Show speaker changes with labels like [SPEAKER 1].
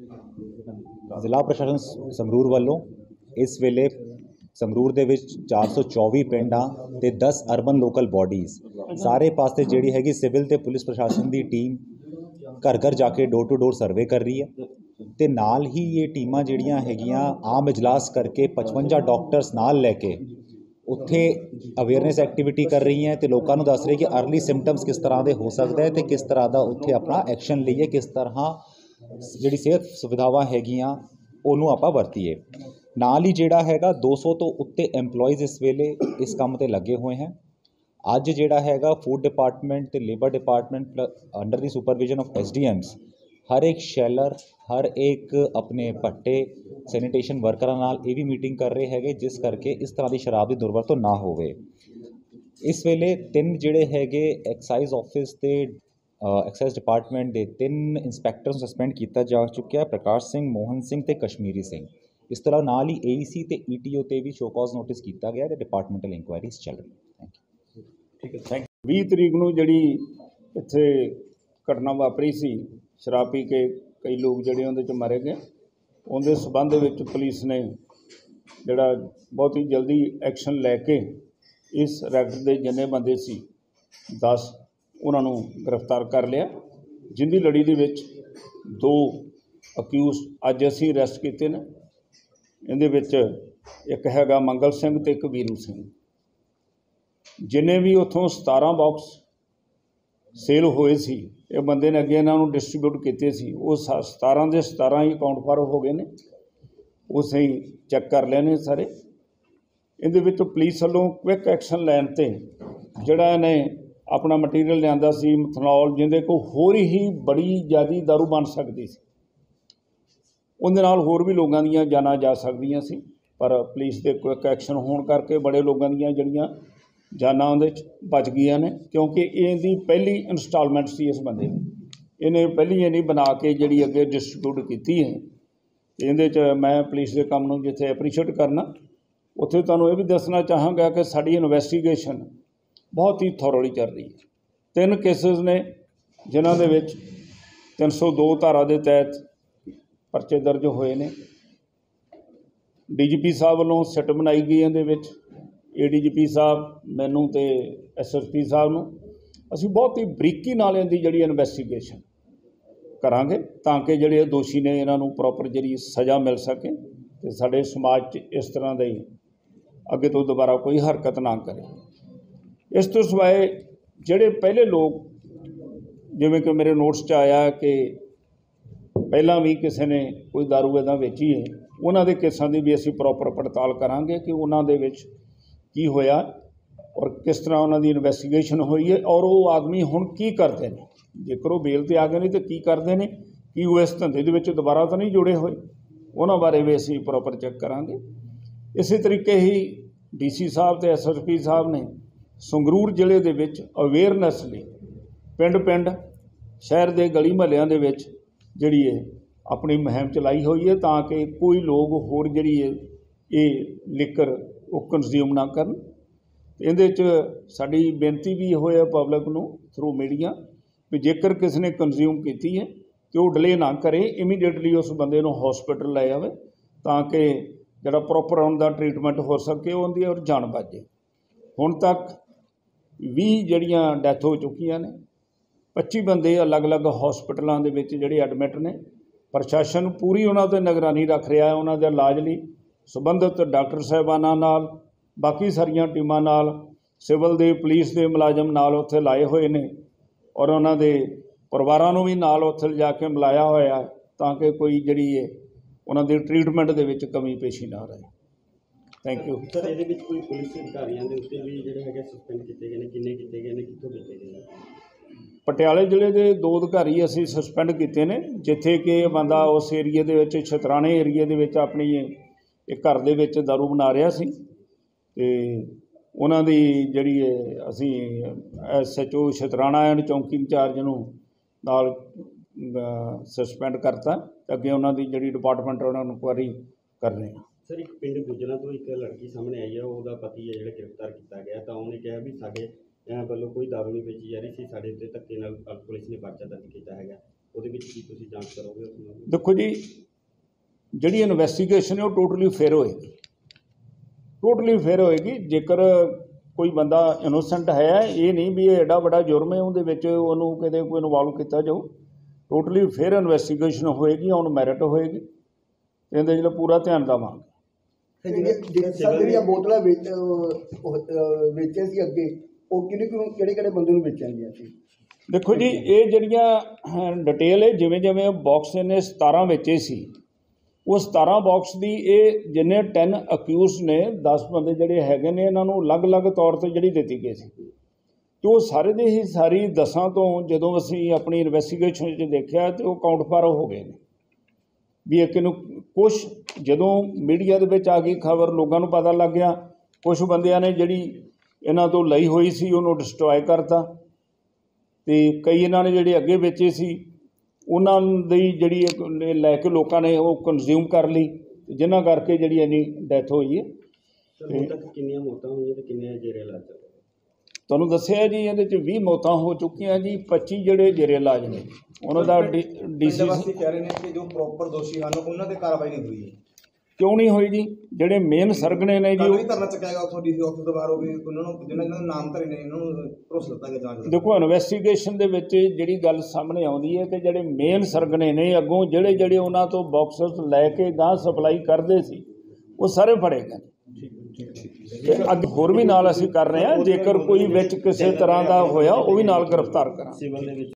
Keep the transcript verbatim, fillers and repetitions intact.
[SPEAKER 1] ਜ਼ਿਲ੍ਹਾ ਪ੍ਰਸ਼ਾਸਨ ਸੰਗਰੂਰ ਵੱਲੋਂ ਇਸ ਵੇਲੇ ਸੰਗਰੂਰ ਦੇ ਵਿੱਚ ਚਾਰ ਸੌ ਚੌਵੀ ਪਿੰਡਾਂ ਤੇ ਦਸ ਅਰਬਨ ਲੋਕਲ ਬਾਡੀਜ਼ ਸਾਰੇ ਪਾਸੇ ਜਿਹੜੀ ਹੈਗੀ ਸਿਵਲ ਤੇ ਪੁਲਿਸ ਪ੍ਰਸ਼ਾਸਨ ਦੀ ਟੀਮ ਘਰ ਘਰ ਜਾ ਕੇ ਡੋਰ ਟੂ ਡੋਰ ਸਰਵੇ ਕਰ ਰਹੀ ਹੈ ਤੇ ਨਾਲ ਹੀ ਇਹ ਟੀਮਾਂ ਜਿਹੜੀਆਂ ਹੈਗੀਆਂ ਆਮ ਇਜਲਾਸ ਕਰਕੇ ਪਚਵੰਜਾ ਡਾਕਟਰਸ ਨਾਲ ਲੈ ਕੇ ਉੱਥੇ ਅਵੇਅਰਨੈਸ ਐਕਟੀਵਿਟੀ ਕਰ ਰਹੀ ਹੈ ਤੇ ਲੋਕਾਂ ਨੂੰ ਦੱਸ ਰਹੀ ਕਿ ਅਰਲੀ ਸਿੰਪਟਮਸ ਕਿਸ ਤਰ੍ਹਾਂ ਦੇ ਹੋ ਸਕਦੇ ਹੈ ਤੇ ਕਿਸ ਤਰ੍ਹਾਂ ਦਾ ਉੱਥੇ ਆਪਣਾ ਐਕਸ਼ਨ ਲਈਏ, ਕਿਸ ਤਰ੍ਹਾਂ ਜਿਹੜੀ ਸਿਹਤ ਸੁਵਿਧਾਵਾਂ ਹੈਗੀਆਂ ਉਹਨੂੰ ਆਪਾਂ ਵਰਤੀਏ। ਨਾਲ ਹੀ ਜਿਹੜਾ ਹੈਗਾ ਦੋ ਸੌ ਤੋਂ ਉੱਤੇ ਐਮਪਲੋਈਜ਼ ਇਸ ਵੇਲੇ ਇਸ ਕੰਮ ਤੇ ਲੱਗੇ ਹੋਏ ਹਨ। ਅੱਜ ਜਿਹੜਾ ਹੈਗਾ ਫੂਡ ਡਿਪਾਰਟਮੈਂਟ ਤੇ ਲੇਬਰ ਡਿਪਾਰਟਮੈਂਟ ਅੰਡਰ ਦੀ supervision of S D Ms ਹਰ ਇੱਕ ਸ਼ੈਲਰ ਹਰ ਇੱਕ ਆਪਣੇ ਭੱਟੇ ਸੈਨੀਟੇਸ਼ਨ ਵਰਕਰਾਂ ਨਾਲ ਇਹ ਵੀ ਮੀਟਿੰਗ ਕਰ ਰਹੇ ਹੈਗੇ ਜਿਸ ਕਰਕੇ ਇਸ ਤਰ੍ਹਾਂ ਦੀ ਸ਼ਰਾਬ ਦੀ ਦੁਰਵਰਤੋਂ ਨਾ ਹੋਵੇ। ਇਸ ਵੇਲੇ ਤਿੰਨ ਜਿਹੜੇ ਹੈਗੇ ਐਕਸਾਈਜ਼ ਆਫਿਸ ਤੇ ਐਕਸਾਈਜ਼ ਡਿਪਾਰਟਮੈਂਟ ਦੇ ਤਿੰਨ ਇੰਸਪੈਕਟਰਸ ਨੂੰ ਸਸਪੈਂਡ ਕੀਤਾ ਜਾ ਚੁੱਕਿਆ, ਪ੍ਰਕਾਸ਼ ਸਿੰਘ, ਮੋਹਨ ਸਿੰਘ ਤੇ ਕਸ਼ਮੀਰੀ ਸਿੰਘ। ਇਸ ਤੋਂ ਇਲਾਵਾ ਨਾਲ ਹੀ ਏ ਈ ਸੀ ਤੇ ਈ ਟੀ ਓ ਤੇ ਵੀ ਸ਼ੋ ਕਾਜ਼ ਨੋਟਿਸ ਕੀਤਾ ਗਿਆ ਤੇ ਡਿਪਾਰਟਮੈਂਟਲ ਇਨਕੁਆਇਰੀਜ਼ ਚੱਲ ਰਹੀ। Thank you.
[SPEAKER 2] ਠੀਕ ਹੈ, ਥੈਂਕ ਯੂ। ਵੀਹ ਤਰੀਕ ਨੂੰ ਜਿਹੜੀ ਇੱਥੇ ਘਟਨਾ ਵਾਪਰੀ ਸੀ, ਸ਼ਰਾਬ ਪੀ ਕੇ ਕਈ ਲੋਕ ਜਿਹੜੇ ਉਹਦੇ 'ਚ ਮਾਰੇ ਗਏ, ਉਹਦੇ ਸਬੰਧ ਵਿੱਚ ਪੁਲਿਸ ਨੇ ਜਿਹੜਾ ਬਹੁਤ ਹੀ ਜਲਦੀ ਐਕਸ਼ਨ ਲੈ ਕੇ ਇਸ ਰੈਕਟ ਦੇ ਜਿੰਨੇ ਬੰਦੇ ਸੀ ਦਸ ਉਹਨਾਂ ਨੂੰ ਗ੍ਰਿਫਤਾਰ ਕਰ ਲਿਆ, ਜਿਹਦੀ ਲੜੀ ਦੇ ਵਿੱਚ ਦੋ ਅਕਿਊਜ਼ ਅੱਜ ਅਸੀਂ ਅਰੈਸਟ ਕੀਤੇ ਨੇ। ਇਹਦੇ ਵਿੱਚ ਇੱਕ ਹੈਗਾ ਮੰਗਲ ਸਿੰਘ ਤੇ ਇੱਕ ਵੀਰੂ ਸਿੰਘ। ਜਿੰਨੇ ਵੀ ਉੱਥੋਂ ਸਤਾਰਾਂ ਬਾਕਸ ਸੇਲ ਹੋਏ ਸੀ ਇਹ ਬੰਦੇ ਨੇ ਅੱਗੇ ਇਹਨਾਂ ਨੂੰ ਡਿਸਟਰੀਬਿਊਟ ਕੀਤੇ ਸੀ, ਉਹ ਸ ਸਤਾਰਾਂ ਦੇ ਸਤਾਰਾਂ ਹੀ ਅਕਾਊਂਟ ਫਾਰਮ ਹੋ ਗਏ ਨੇ, ਉਹ ਸਹੀ ਚੈੱਕ ਕਰ ਲਏ ਨੇ ਸਾਰੇ। ਇਹਦੇ ਵਿੱਚ ਪੁਲਿਸ ਵੱਲੋਂ ਕੁਇਕ ਐਕਸ਼ਨ ਲੈਣ 'ਤੇ ਜਿਹੜਾ ਇਹਨੇ ਆਪਣਾ ਮਟੀਰੀਅਲ ਲਿਆਂਦਾ ਸੀ ਮਿਥਨੋਲ, ਜਿਹਦੇ ਕੋਲ ਹੋਰ ਹੀ ਬੜੀ ਜ਼ਿਆਦਾ ਦਾਰੂ ਬਣ ਸਕਦੀ ਸੀ, ਉਹਦੇ ਨਾਲ ਹੋਰ ਵੀ ਲੋਕਾਂ ਦੀਆਂ ਜਾਨਾਂ ਜਾ ਸਕਦੀਆਂ ਸੀ, ਪਰ ਪੁਲਿਸ ਦੇ ਕੁਇਕ ਐਕਸ਼ਨ ਹੋਣ ਕਰਕੇ ਬੜੇ ਲੋਕਾਂ ਦੀਆਂ ਜਿਹੜੀਆਂ ਜਾਨਾਂ ਉਹਦੇ 'ਚ ਬਚ ਗਈਆਂ ਨੇ, ਕਿਉਂਕਿ ਇਹਦੀ ਪਹਿਲੀ ਇੰਸਟਾਲਮੈਂਟ ਸੀ ਇਸ ਬੰਦੇ ਦੀ। ਇਹਨੇ ਪਹਿਲੀ ਇਹ ਨਹੀਂ ਬਣਾ ਕੇ ਜਿਹੜੀ ਅੱਗੇ ਡਿਸਟਰੀਬਿਊਟ ਕੀਤੀ ਹੈ। ਇਹਦੇ 'ਚ ਮੈਂ ਪੁਲਿਸ ਦੇ ਕੰਮ ਨੂੰ ਜਿੱਥੇ ਐਪਰੀਸ਼ੀਏਟ ਕਰਨਾ, ਉੱਥੇ ਤੁਹਾਨੂੰ ਇਹ ਵੀ ਦੱਸਣਾ ਚਾਹਾਂਗਾ ਕਿ ਸਾਡੀ ਇਨਵੈਸਟੀਗੇਸ਼ਨ ਬਹੁਤ ਹੀ ਥੋਰੋਲੀ ਚੱਲ ਰਹੀ ਹੈ। ਤਿੰਨ ਕੇਸਿਸ ਨੇ ਜਿਨ੍ਹਾਂ ਦੇ ਵਿੱਚ ਤਿੰਨ ਸੌ ਦੋ ਧਾਰਾ ਦੇ ਤਹਿਤ ਪਰਚੇ ਦਰਜ ਹੋਏ ਨੇ। ਡੀ ਜੀ ਪੀ ਸਾਹਿਬ ਵੱਲੋਂ ਸਿੱਟ ਬਣਾਈ ਗਈ, ਇਹਦੇ ਵਿੱਚ ਏ ਡੀ ਜੀ ਪੀ ਸਾਹਿਬ, ਮੈਨੂੰ ਤੇ ਐਸ ਐਸ ਪੀ ਸਾਹਿਬ ਨੂੰ ਅਸੀਂ ਬਹੁਤ ਹੀ ਬਰੀਕੀ ਨਾਲ ਇਹਦੀ ਜਿਹੜੀ ਇਨਵੈਸਟੀਗੇਸ਼ਨ ਕਰਾਂਗੇ ਤਾਂ ਕਿ ਜਿਹੜੇ ਦੋਸ਼ੀ ਨੇ ਇਹਨਾਂ ਨੂੰ ਪ੍ਰੋਪਰ ਜਿਹੜੀ ਸਜ਼ਾ ਮਿਲ ਸਕੇ ਅਤੇ ਸਾਡੇ ਸਮਾਜ 'ਚ ਇਸ ਤਰ੍ਹਾਂ ਦੀ ਅੱਗੇ ਤੋਂ ਦੁਬਾਰਾ ਕੋਈ ਹਰਕਤ ਨਾ ਕਰੇ। ਇਸ ਤੋਂ ਸਿਵਾਏ ਜਿਹੜੇ ਪਹਿਲੇ ਲੋਕ, ਜਿਵੇਂ ਕਿ ਮੇਰੇ ਨੋਟਸ 'ਚ ਆਇਆ ਕਿ ਪਹਿਲਾਂ ਵੀ ਕਿਸੇ ਨੇ ਕੋਈ ਦਾਰੂ ਇੱਦਾਂ ਵੇਚੀ ਹੈ, ਉਹਨਾਂ ਦੇ ਕੇਸਾਂ ਦੀ ਵੀ ਅਸੀਂ ਪ੍ਰੋਪਰ ਪੜਤਾਲ ਕਰਾਂਗੇ ਕਿ ਉਹਨਾਂ ਦੇ ਵਿੱਚ ਕੀ ਹੋਇਆ ਔਰ ਕਿਸ ਤਰ੍ਹਾਂ ਉਹਨਾਂ ਦੀ ਇਨਵੈਸਟੀਗੇਸ਼ਨ ਹੋਈ ਹੈ ਔਰ ਉਹ ਆਦਮੀ ਹੁਣ ਕੀ ਕਰਦੇ ਨੇ, ਜੇਕਰ ਉਹ ਬੇਲ 'ਤੇ ਆ ਗਏ ਨੇ ਤਾਂ ਕੀ ਕਰਦੇ ਨੇ, ਕੀ ਉਹ ਇਸ ਧੰਦੇ ਦੇ ਵਿੱਚ ਦੁਬਾਰਾ ਤਾਂ ਨਹੀਂ ਜੁੜੇ ਹੋਏ, ਉਹਨਾਂ ਬਾਰੇ ਵੀ ਅਸੀਂ ਪ੍ਰੋਪਰ ਚੈੱਕ ਕਰਾਂਗੇ। ਇਸੇ ਤਰੀਕੇ ਹੀ ਡੀ ਸੀ ਸਾਹਿਬ ਅਤੇ ਐਸ ਐਸ ਪੀ ਸਾਹਿਬ ਨੇ ਸੰਗਰੂਰ ਜ਼ਿਲ੍ਹੇ ਦੇ ਵਿੱਚ ਅਵੇਅਰਨੈਸ ਲਈ ਪਿੰਡ ਪਿੰਡ ਸ਼ਹਿਰ ਦੇ ਗਲੀ ਮੁਹੱਲਿਆਂ ਦੇ ਵਿੱਚ ਜਿਹੜੀ ਹੈ ਆਪਣੀ ਮੁਹਿੰਮ ਚਲਾਈ ਹੋਈ ਹੈ ਤਾਂ ਕਿ ਕੋਈ ਲੋਕ ਹੋਰ ਜਿਹੜੀ ਹੈ ਇਹ ਲਿਕਰ ਉਹ ਕੰਜ਼ਿਊਮ ਨਾ ਕਰਨ। ਇਹਦੇ 'ਚ ਸਾਡੀ ਬੇਨਤੀ ਵੀ ਹੋਇਆ ਪਬਲਿਕ ਨੂੰ ਥਰੂ ਮੀਡੀਆ ਵੀ ਜੇਕਰ ਕਿਸੇ ਨੇ ਕੰਜ਼ਿਊਮ ਕੀਤੀ ਹੈ ਤਾਂ ਉਹ ਡਿਲੇ ਨਾ ਕਰੇ, ਇਮੀਡੀਏਟਲੀ ਉਸ ਬੰਦੇ ਨੂੰ ਹੌਸਪੀਟਲ ਲੈ ਜਾਵੇ ਤਾਂ ਕਿ ਜਿਹੜਾ ਪ੍ਰੋਪਰ ਉਹਨਾਂ ਦਾ ਟਰੀਟਮੈਂਟ ਹੋ ਸਕੇ, ਉਹਦੀ ਔਰ ਜਾਨ ਬਚ ਜਾਏ। ਹੁਣ ਤੱਕ ਵੀਹ ਜਿਹੜੀਆਂ ਡੈਥ ਹੋ ਚੁੱਕੀਆਂ ਨੇ, ਪੱਚੀ ਬੰਦੇ ਅਲੱਗ-ਅਲੱਗ ਹੌਸਪੀਟਲਾਂ ਦੇ ਵਿੱਚ ਜਿਹੜੇ ਐਡਮਿਟ ਨੇ। ਪ੍ਰਸ਼ਾਸਨ ਪੂਰੀ ਉਹਨਾਂ 'ਤੇ ਨਿਗਰਾਨੀ ਰੱਖ ਰਿਹਾ ਹੈ, ਉਹਨਾਂ ਦੇ ਇਲਾਜ ਲਈ ਸੰਬੰਧਿਤ ਡਾਕਟਰ ਸਾਹਿਬਾਨਾਂ ਨਾਲ, ਬਾਕੀ ਸਾਰੀਆਂ ਟੀਮਾਂ ਨਾਲ, ਸਿਵਲ ਦੇ ਪੁਲਿਸ ਦੇ ਮੁਲਾਜ਼ਮ ਨਾਲ ਉੱਥੇ ਲਾਏ ਹੋਏ ਨੇ ਔਰ ਉਹਨਾਂ ਦੇ ਪਰਿਵਾਰਾਂ ਨੂੰ ਵੀ ਨਾਲ ਉੱਥੇ ਲਿਜਾ ਕੇ ਮਿਲਾਇਆ ਹੋਇਆ ਤਾਂ ਕਿ ਕੋਈ ਜਿਹੜੀ ਹੈ ਉਹਨਾਂ ਦੇ ਟਰੀਟਮੈਂਟ ਦੇ ਵਿੱਚ ਕਮੀ ਪੇਸ਼ੀ ਨਾ ਰਹੇ। Thank you
[SPEAKER 3] sir. ਇਹਦੇ ਵਿੱਚ ਕੋਈ ਪੁਲਿਸ ਅਧਿਕਾਰੀਆਂ ਦੇ ਉੱਤੇ ਵੀ ਜਿਹੜੇ ਹੈਗੇ ਸਸਪੈਂਡ ਕੀਤੇ ਗਏ ਨੇ, ਕਿੰਨੇ ਕੀਤੇ ਗਏ ਨੇ, ਕਿੱਥੋਂ ਕੀਤੇ ਗਏ ਨੇ?
[SPEAKER 2] ਪਟਿਆਲੇ ਜ਼ਿਲ੍ਹੇ ਦੇ ਦੋ ਅਧਿਕਾਰੀ ਅਸੀਂ ਸਸਪੈਂਡ ਕੀਤੇ ਨੇ, ਜਿੱਥੇ ਕਿ ਬੰਦਾ ਉਸ ਏਰੀਏ ਦੇ ਵਿੱਚ ਛਤਰਾਣੇ ਏਰੀਏ ਦੇ ਵਿੱਚ ਆਪਣੀ ਇੱਕ ਘਰ ਦੇ ਵਿੱਚ ਦਾਰੂ ਬਣਾ ਰਿਹਾ ਸੀ ਅਤੇ ਉਹਨਾਂ ਦੀ ਜਿਹੜੀ ਹੈ ਅਸੀਂ S H O Chhatrana and ਚੌਂਕੀ ਇੰਚਾਰਜ ਨੂੰ ਨਾਲ ਸਸਪੈਂਡ ਕਰਤਾ ਅਤੇ ਅੱਗੇ ਉਹਨਾਂ ਦੀ ਜਿਹੜੀ ਡਿਪਾਰਟਮੈਂਟ ਉਹਨਾਂ ਨੂੰ ਇਨਕੁਆਇਰੀ ਕਰ ਰਹੇ ਹਾਂ।
[SPEAKER 3] ਸਰ, ਇੱਕ ਪਿੰਡ ਗੁਜਰਾਂ ਤੋਂ ਇੱਕ ਲੜਕੀ ਸਾਹਮਣੇ ਆਈ ਹੈ, ਉਹਦਾ ਪਤੀ ਹੈ ਜਿਹੜਾ ਗ੍ਰਿਫਤਾਰ ਕੀਤਾ ਗਿਆ, ਤਾਂ ਉਹਨੇ ਕਿਹਾ ਵੀ ਸਾਡੇ ਵੱਲੋਂ ਕੋਈ ਦਾਰੂ ਨਹੀਂ ਵੇਚੀ ਜਾ ਰਹੀ ਸੀ, ਸਾਡੇ ਉੱਤੇ ਧੱਕੇ ਨਾਲ ਪੁਲਿਸ ਨੇ ਪਰਚਾ ਦਰਜ ਕੀਤਾ ਹੈਗਾ। ਉਹਦੇ ਵਿੱਚ ਕੀ ਤੁਸੀਂ ਜਾਂਚ ਕਰੋਗੇ ਉਸ ਨੂੰ?
[SPEAKER 2] ਦੇਖੋ ਜੀ, ਜਿਹੜੀ ਇਨਵੈਸਟੀਗੇਸ਼ਨ ਹੈ ਉਹ ਟੋਟਲੀ ਫੇਅਰ ਹੋਏਗੀ, ਟੋਟਲੀ ਫੇਅਰ ਹੋਏਗੀ। ਜੇਕਰ ਕੋਈ ਬੰਦਾ ਇਨੋਸੈਂਟ ਹੈ, ਇਹ ਨਹੀਂ ਵੀ ਇਹ ਐਡਾ ਵੱਡਾ ਜੁਰਮ ਹੈ ਉਹਦੇ ਵਿੱਚ ਉਹਨੂੰ ਕਿਤੇ ਕੋਈ ਇਨਵੋਲਵ ਕੀਤਾ ਜਾਊ। ਟੋਟਲੀ ਫੇਅਰ ਇਨਵੈਸਟੀਗੇਸ਼ਨ ਹੋਏਗੀ, ਔਨ ਮੈਰਿਟ ਹੋਏਗੀ, ਇਹਦੇ ਜਿਹੜਾ ਪੂਰਾ ਧਿਆਨ ਦੇਵਾਂਗੇ।
[SPEAKER 4] ਸਰ ਜਿਹੜੀਆਂ ਬੋਤਲਾਂ ਵੇਚ ਵੇਚੇ ਸੀ ਅੱਗੇ, ਉਹ ਕਿਹੜੇ ਕਿਹੜੇ ਕਿਹੜੇ ਬੰਦੇ ਨੂੰ ਵੇਚੀਆਂ ਗਈਆਂ ਸੀ?
[SPEAKER 2] ਦੇਖੋ ਜੀ, ਇਹ ਜਿਹੜੀਆਂ ਡਿਟੇਲ ਹੈ, ਜਿਵੇਂ ਜਿਵੇਂ ਬਾਕਸ ਇਹਨੇ ਸਤਾਰਾਂ ਵੇਚੇ ਸੀ, ਉਹ ਸਤਾਰਾਂ ਬਾਕਸ ਦੀ ਇਹ ਜਿੰਨੇ ਟੈਨ ਅਕਿਊਜ਼ ਨੇ, ਦਸ ਬੰਦੇ ਜਿਹੜੇ ਹੈਗੇ ਨੇ, ਇਹਨਾਂ ਨੂੰ ਅਲੱਗ-ਅਲੱਗ ਤੌਰ 'ਤੇ ਜਿਹੜੀ ਦਿੱਤੀ ਗਈ ਸੀ, ਅਤੇ ਉਹ ਸਾਰੇ ਦੇ ਹੀ ਸਾਰੀ ਦਸਾਂ ਤੋਂ ਜਦੋਂ ਅਸੀਂ ਆਪਣੀ ਇਨਵੈਸਟੀਗੇਸ਼ਨ 'ਚ ਦੇਖਿਆ ਤਾਂ ਉਹ ਕਾਊਂਟ ਪਰ ਹੋ ਗਏ ਨੇ ਵੀ ਇੱਕ ਨੂੰ ਕੁਛ ਜਦੋਂ ਮੀਡੀਆ ਦੇ ਵਿੱਚ ਆ ਗਈ ਖਬਰ, ਲੋਕਾਂ ਨੂੰ ਪਤਾ ਲੱਗ ਗਿਆ, ਕੁਛ ਬੰਦਿਆਂ ਨੇ ਜਿਹੜੀ ਇਹਨਾਂ ਤੋਂ ਲਈ ਹੋਈ ਸੀ ਉਹਨੂੰ ਡਿਸਟਰੋਏ ਕਰਤਾ, ਅਤੇ ਕਈ ਇਹਨਾਂ ਨੇ ਜਿਹੜੇ ਅੱਗੇ ਵੇਚੇ ਸੀ ਉਹਨਾਂ ਦੀ ਜਿਹੜੀ ਲੈ ਕੇ ਲੋਕਾਂ ਨੇ ਉਹ ਕੰਜ਼ਿਊਮ ਕਰ ਲਈ, ਜਿਨ੍ਹਾਂ ਕਰਕੇ ਜਿਹੜੀ ਇੰਨੀ ਡੈਥ ਹੋਈ ਹੈ।
[SPEAKER 3] ਹੁਣ ਤੱਕ ਕਿੰਨੀਆਂ ਮੌਤਾਂ ਹੋਈਆਂ ਤੇ ਕਿੰਨੇ ਜੇਰੇ ਇਲਾਜ ਚੱਲ ਰਹੇ?
[SPEAKER 2] ਤੁਹਾਨੂੰ ਦੱਸਿਆ ਜੀ, ਇਹਦੇ 'ਚ ਵੀਹ ਮੌਤਾਂ ਹੋ ਚੁੱਕੀਆਂ ਜੀ, ਪੱਚੀ ਜਿਹੜੇ ਜੇਰੇ ਇਲਾਜ ਨੇ। ਉਹਨਾਂ ਦਾ ਡੀ ਡੀ
[SPEAKER 5] ਵਾਸੀ ਕਹਿ ਰਹੇ ਨੇ ਕਿ ਜੋ ਪ੍ਰੋਪਰ ਦੋਸ਼ੀ ਹਨ ਉਹਨਾਂ ਤੇ ਕਾਰਵਾਈ ਨਹੀਂ ਹੋਈ ਹੈ।
[SPEAKER 2] ਕਿਉਂ ਨਹੀਂ ਹੋਈ ਜੀ? ਜਿਹੜੇ ਮੇਨ ਸਰਗਣੇ ਨੇ ਜੀ,
[SPEAKER 5] ਕੱਲ੍ਹ ਵੀ ਧਰਨਾ ਚੱਕਿਆ ਉੱਥੋਂ ਡੀ ਸੀ ਆਫਿਸ ਤੋਂ ਬਾਹਰ, ਉਹ ਵੀ ਉਹਨਾਂ ਨੂੰ ਜਿਹਨਾਂ ਜਿਹਨਾਂ ਦੇ ਨਾਮ ਧਰੇ ਨੇ ਇਹਨਾਂ ਨੂੰ ਭਰੋਸਾ ਦਿੱਤਾ ਗਿਆ ਜਾਂਚ ਦਾ।
[SPEAKER 2] ਦੇਖੋ, ਇਨਵੈਸਟੀਗੇਸ਼ਨ ਦੇ ਵਿੱਚ ਜਿਹੜੀ ਗੱਲ ਸਾਹਮਣੇ ਆਉਂਦੀ ਹੈ ਕਿ ਜਿਹੜੇ ਮੇਨ ਸਰਗਣੇ ਨੇ ਅੱਗੋਂ ਜਿਹੜੇ ਜਿਹੜੇ ਉਹਨਾਂ ਤੋਂ ਬਾਕਸਸ ਲੈ ਕੇ ਗਾਂ ਸਪਲਾਈ ਕਰਦੇ ਸੀ, ਉਹ ਸਾਰੇ ਫੜੇ ਗਏ। ਤੇ ਅੱਗੇ ਹੋਰ ਵੀ ਨਾਲ ਅਸੀਂ ਕਰ ਰਹੇ ਹਾਂ, ਜੇਕਰ ਕੋਈ ਵਿੱਚ ਕਿਸੇ ਤਰ੍ਹਾਂ ਦਾ ਹੋਇਆ ਉਹ ਵੀ ਨਾਲ ਗ੍ਰਿਫਤਾਰ ਕਰਾਂਗੇ।
[SPEAKER 3] ਸਿਵਲ ਦੇ ਵਿੱਚ